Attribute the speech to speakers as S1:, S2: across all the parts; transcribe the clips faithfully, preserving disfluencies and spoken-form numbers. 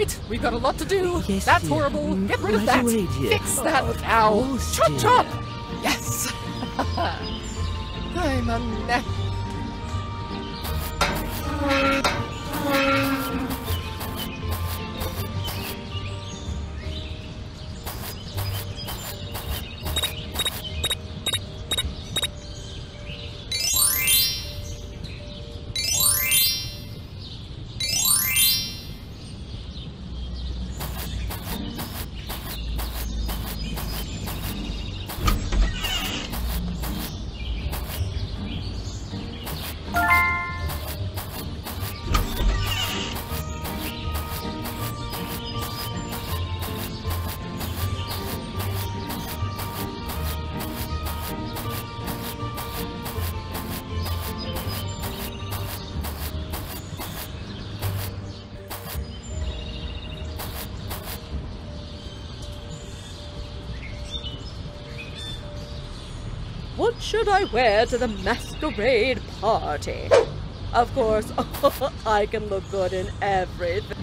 S1: right, we've got a lot to do.
S2: Yes,
S1: That's
S2: dear.
S1: horrible. Get rid of
S2: Right
S1: that.
S2: away, dear.
S1: Fix that. Ow.
S2: Oh,
S1: chop,
S2: dear.
S1: chop. Yes. I'm a net.
S3: What should I wear to the masquerade party? Of course, I can look good in everything.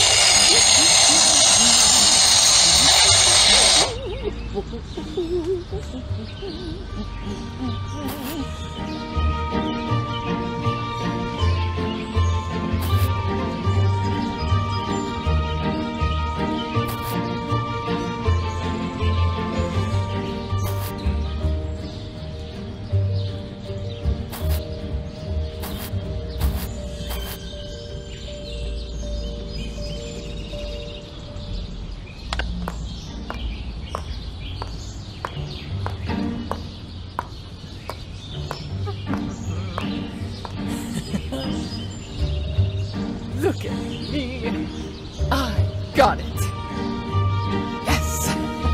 S1: Look at me. I got it. Yes.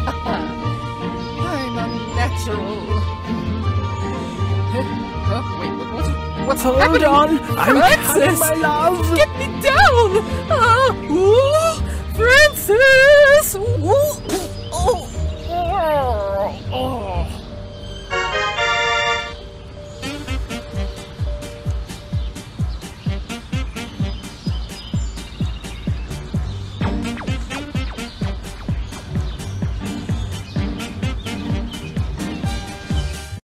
S1: I'm a natural. Huh? Wait, what, what, what's
S2: Hold
S1: happening?
S2: on, I'm coming,
S1: Francis!
S2: my love.
S1: Get me down! Uh, ooh, Francis! Ooh.